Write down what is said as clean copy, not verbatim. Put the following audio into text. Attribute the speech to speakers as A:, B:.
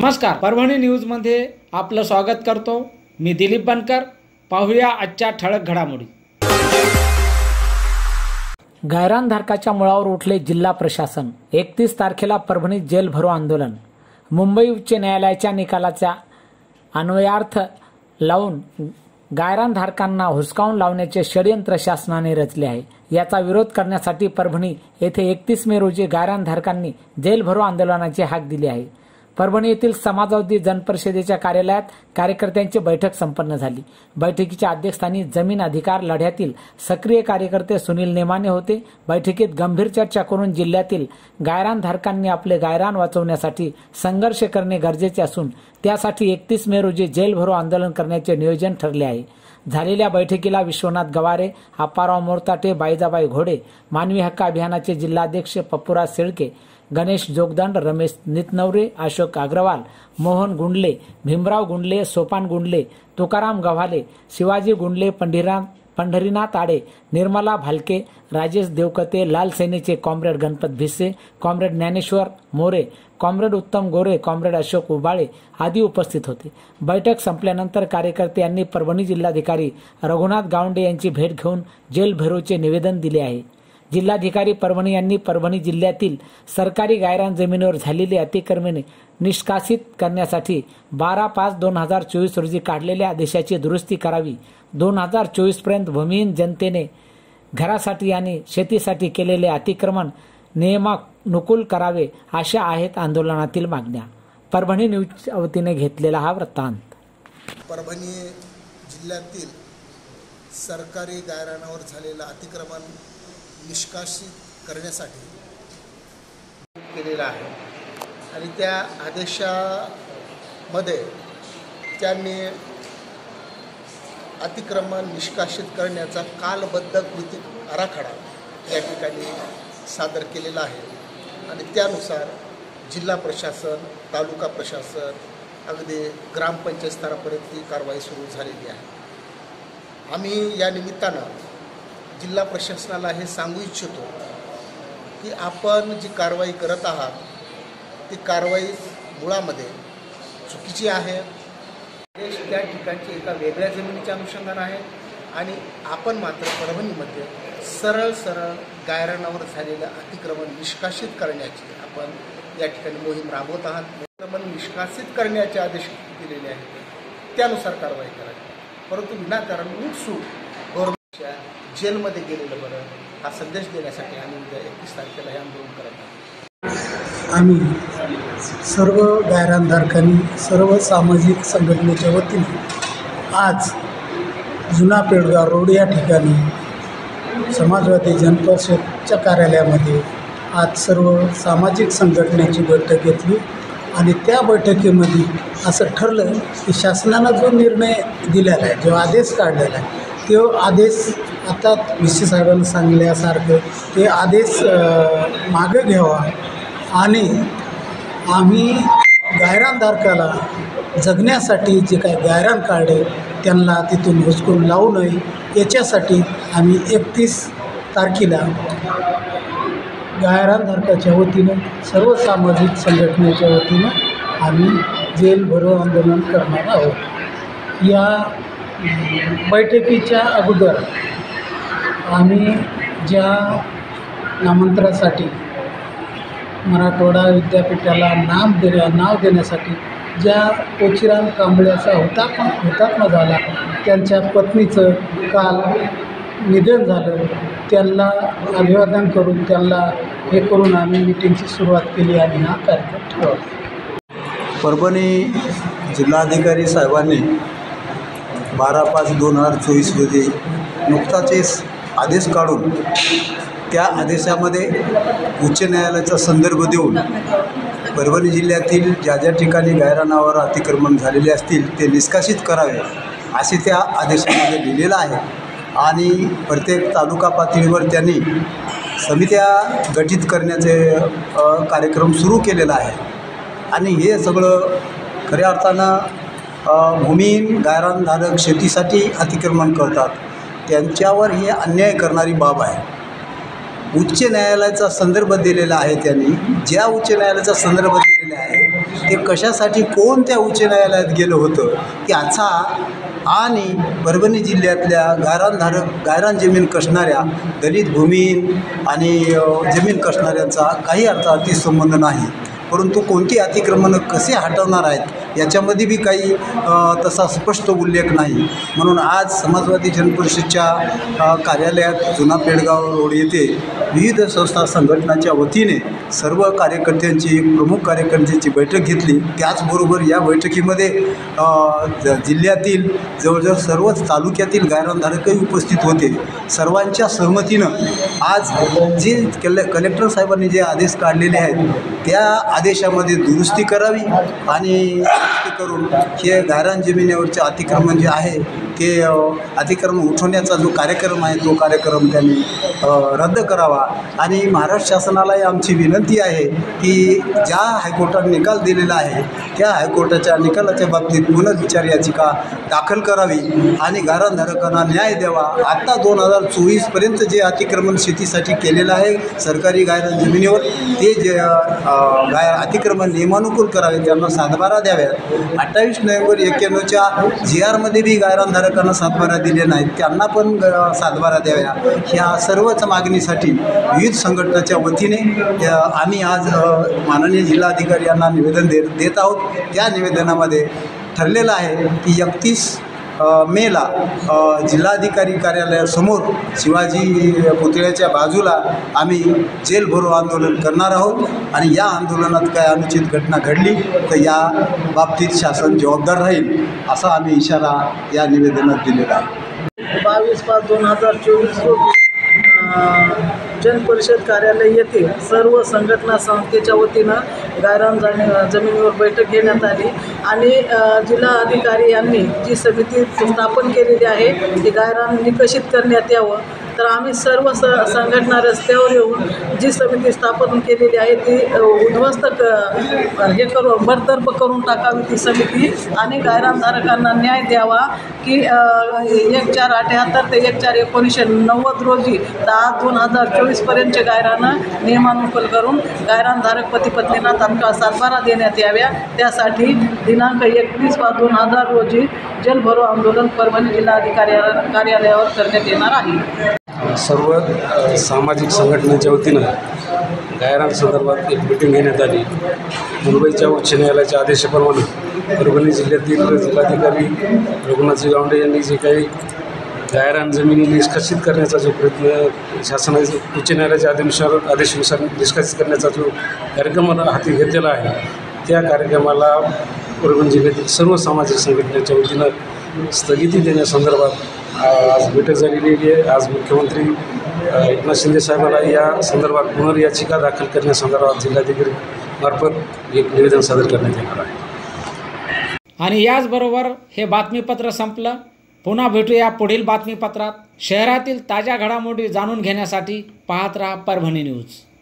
A: नमस्कार, परभणी न्यूजमध्ये आपलं स्वागत करतो। मी दिलीप बनकर। पाहूया आजच्या ठळक घडामोडी। गायरानधारकाच्या मुळावर उठले जिल्हा प्रशासन। 31 तारखेला परभणीत जेल भरो आंदोलन। मुंबई उच्च न्यायालयाच्या निकालाचा अन्वयार्थ लावून गायरानधारकांना हुसकावून लावण्याचे षडयंत्र शासनाने रचले आहे। याचा विरोध करण्यासाठी परभणी येथे 31 मे रोजी गायरानधारकांनी जेल भरो आंदोलनाची हाक दिली आहे। परभणी येथील समाजवादी जनपरिषदेच्या कार्यालयात कार्यकर्त्यांची बैठक संपन्न झाली। बैठकीच्या अध्यक्षस्थानी जमीन अधिकार लढ्यातील सक्रिय कार्यकर्ते सुनील नेमाने होते। बैठकीत गंभीर चर्चा करून जिल्ह्यातील गायरानधारकांनी आपले गायरान वाचवण्यासाठी संघर्ष करणे गरजेचे असून त्यासाठी 31 मे रोजी जेल भरो आंदोलन करण्याचे नियोजन ठरले आहे। झालेल्या बैठकीला विश्वनाथ गवारे, आप्पाराव मोरताटे, बाईजाबाई घोडे, मानवी हक्क अभियानाचे जिल्हाध्यक्ष पप्पूराज शेळके, गणेश जोगदंड, रमेश नितनवरे, अशोक अग्रवाल, मोहन गुंडले, भीमराव गुंडले, सोपान गुंडले, तुकाराम गव्हाले, शिवाजी गुंडले, पंढरीनाथ आडे, निर्मला भालके, राजेश देवकते, लाल सेनेचे comrade Ganpat Bhise, comrade Dnyaneshwar More, comrade Uttam Gore, comrade Ashok Ubale आदी उपस्थित होते। बैठक संपल्यानंतर कार्यकर्ते यांनी परभणी जिल्हाधिकारी रघुनाथ गावंडे यांची भेट घेऊन जेल भरोचे निवेदन दिले आहे। जिल्हाधिकारी परभणी यांनी परभणी जिल्ह्यातील सरकारी गायरान जमिनीवर झालेली अतिक्रमणे निष्कासित करण्यासाठी 12/5/2024 रोजी काढलेल्या आदेशाची दुरुस्ती करावी। 2024 पर्यंत भूमिहीन जनतेने घरासाठी आणि शेतीसाठी केलेले अतिक्रमण नियमानुकूल करावे अशा आहेत आंदोलनातील मागण्या। परभणी न्यूज वतीने घेतलेला हा वृत्तांत।
B: परभणी जिल्ह्यातील सरकारी गायरानावर झालेलं अतिक्रमण निष्कासित करण्यासाठी केलेला आहे आणि त्या आदेशामध्ये त्यांनी अतिक्रमण निष्कासित करण्याचा कालबद्ध कृती आराखडा या ठिकाणी सादर केलेला आहे आणि त्यानुसार जिल्हा प्रशासन, तालुका प्रशासन, अगदी ग्रामपंचायत स्तरापर्यंत ही कारवाई सुरू झालेली आहे। आम्ही या निमित्तानं जिल्हा प्रशासनाला हे सांगू इच्छितो की आपण जी कारवाई करत आहात ती कारवाई मुळामध्ये चुकीची आहे। त्या ठिकाणची एका वेगळ्या जमिनीच्या अनुषंगाने आहे आणि आपण मात्र परभणीमध्ये सरळ गायरानावर झालेलं अतिक्रमण निष्कासित करण्याची आपण या ठिकाणी मोहीम राबवत आहात। अतिक्रमण निष्कासित करण्याचे आदेश दिलेले आहेत त्यानुसार कारवाई करावी, परंतु विनाकारण उठसूट गव्हर्नमेंटच्या जेलमध्ये गेलेलं बरं हा संदेश देण्यासाठी आम्ही उद्या 31 तारखेला हे आंदोलन करत आहोत।
C: आम्ही सर्व गायरानधारकांनी सर्व सामाजिक संघटनेच्या वतीने आज जुना पेडगाव रोड या ठिकाणी समाजवादी जनपरिषदच्या कार्यालयामध्ये आज सर्व सामाजिक संघटनेची बैठक घेतली आणि त्या बैठकीमध्ये असं ठरलं की शासनानं जो निर्णय दिलेला आहे, जो आदेश काढलेला आहे, तो आदेश आता VC साहेबांनी सांगल्यासारखं ते आदेश मागं घ्यावा आणि आम्ही गायरानधारकाला जगण्यासाठी जे काही गायरान काढले त्यांना तिथून हुसकून लावू नये याच्यासाठी आम्ही 31 तारखेला गायरानधारकाच्या वतीनं सर्व सामाजिक संघटनेच्या वतीनं आम्ही जेल भरो आंदोलन करणार आहोत। या बैठकीच्या अगोदर आम्ही ज्या नामांतरासाठी मराठवाडा विद्यापीठाला नाव देण्यासाठी ज्या पोचिराम कांबळेचा हुतात्मा झाला त्यांच्या पत्नीचं काल निधन झालं, त्यांना अभिवादन करून त्यांना हे करून आम्ही मिटिंगची सुरुवात केली आणि हा कार्यक्रम ठेवला।
D: परभणी जिल्हाधिकारी साहेबांनी 12/5/2024 रोजी नुकताच आदेश काढून त्या आदेशामध्ये उच्च न्यायालयाचा संदर्भ देऊन परभणी जिल्ह्यातील ज्या ज्या ठिकाणी गायरानावर अतिक्रमण झालेले असतील ते निष्कासित करावे असे त्या आदेशामध्ये लिहिलेलं आहे आणि प्रत्येक तालुका पातळीवर त्यांनी समित्या गठीत करण्याचे कार्यक्रम सुरू केलेला आहे आणि हे सगळं खऱ्या अर्थानं भूमिहीन गायरानधारक शेतीसाठी अतिक्रमण करतात त्यांच्यावर हे अन्याय करणारी बाब आहे। उच्च न्यायालयाचा संदर्भ दिलेला आहे त्यांनी, ज्या उच्च न्यायालयाचा संदर्भ दिलेला आहे ते कशासाठी कोणत्या उच्च न्यायालयात गेलं होतं याचा आणि परभणी जिल्ह्यातल्या गायरान जमीन कसणाऱ्या दलित भूमीहीन आणि जमीन कसणाऱ्यांचा काही अर्थार्थी संबंध नाही. परंतु कोणती अतिक्रमणं कसे हटवणार आहेत याच्यामध्ये बी काही तसा स्पष्ट उल्लेख नाही. म्हणून आज समाजवादी जनपरिषदच्या कार्यालयात जुना पेडगाव रोड येथे विविध संस्था संघटनाच्या वतीने सर्व कार्यकर्त्यांची प्रमुख कार्यकर्त्यांची बैठक घेतली. त्याचबरोबर या बैठकीमध्ये जिल्ह्यातील जवळजवळ सर्वच तालुक्यातील गायरानधारकही उपस्थित होते. सर्वांच्या सहमतीनं आज जे कलेक्टर साहेबांनी जे आदेश काढलेले आहेत त्या आदेशामध्ये दुरुस्ती करावी आणि दुरुस्ती करून हे गायरान जमिनीवरचे अतिक्रमण जे आहे ते अतिक्रमण उठवण्याचा जो कार्यक्रम आहे तो कार्यक्रम त्यांनी रद्द करावा. आणि महाराष्ट्र शासनालाही आमची विनंती आहे की ज्या हायकोर्टाने निकाल दिलेला आहे त्या हायकोर्टाच्या निकालाच्या बाबतीत पुनर्विचार याचिका दाखल करावी आणि गायरानधारकांना न्याय द्यावा. आत्ता 2024पर्यंत जे अतिक्रमण शेतीसाठी केलेलं आहे सरकारी गायरान जमिनीवर ते जे अतिक्रमण नियमानुकूल करावे, त्यांना सातबारा द्याव्यात. 28 नोव्हेंबर 91च्या GRमध्ये बी गायरानधारकांना सातबारा दिले नाहीत, त्यांना पण सातबारा द्याव्या. ह्या सर्वच मागणीसाठी विविध संघटनाच्या वतीने आम्ही आज माननीय जिल्हाधिकारी यांना निवेदन देत आहोत. त्या निवेदनामध्ये ठरलेलं आहे की 31 मेला जिल्हाधिकारी कार्यालयासमोर शिवाजी पुतळ्याच्या बाजूला आम्ही जेल भरो आंदोलन करणार आहोत. आणि या आंदोलनात काय अनुचित घटना घडली तर या बाबतीत शासन जबाबदार राहील असा आम्ही इशारा या निवेदनात दिलेला आहे.
E: 22/5/2024 रोजी जनपरिषद कार्यालय येथे सर्व संघटना संस्थेच्या वतीनं गायरान जमिनीवर बैठक घेण्यात आली आणि जिल्हाधिकारी यांनी जी समिती स्थापन केलेली आहे ती गायरान निकषित करण्यात यावं. तर आम्ही सर्व संघटना रस्त्यावर येऊन जी समिती स्थापन केलेली आहे ती उद्ध्वस्त बडतर्फ करून टाकावी ती समिती आणि गायरानधारकांना न्याय द्यावा की 1478 ते 14/1990 रोजी 10/2024पर्यंतचे गायरानं नियमानुकूल करून गायरानधारक पती पत्नींना तात्काळ सातबारा देण्यात याव्या. त्यासाठी दिनांक 31/5/2000 रोजी जल भरो आंदोलन परभणी जिल्हाधिकारी कार्यालयावर करण्यात येणार आहे.
F: सर्व सामाजिक संघटनेच्या वतीनं गायरान संदर्भात एक मीटिंग घेण्यात आली. मुंबईच्या उच्च न्यायालयाच्या आदेशाप्रमाणे परभणी जिल्ह्यातील जिल्हाधिकारी रघुनाथजी गावंडे यांनी जे काही गायरान जमिनी निष्कासित करण्याचा जो प्रयत्न शासनाच्या उच्च न्यायालयाच्या आदेशानुसार निष्कासित करण्याचा जो कार्यक्रम हाती घेतलेला आहे त्या कार्यक्रमाला परभणी जिल्ह्यातील सर्व सामाजिक संघटनेच्या वतीनं स्थगिती देण्यासंदर्भात आज बैठक झालेली आहे. आज मुख्यमंत्री एकनाथ शिंदे साहेबांना या संदर्भात पुनर्याचिका दाखल करण्यासंदर्भात जिल्हाधिकारी मार्फत एक निवेदन सादर करण्यात येणार आहे.
A: आणि याचबरोबर हे बातमीपत्र संपलं. पुन्हा भेटूया पुढील बातमीपत्रात. शहरातील ताज्या घडामोडी जाणून घेण्यासाठी पाहत राहा परभणी न्यूज.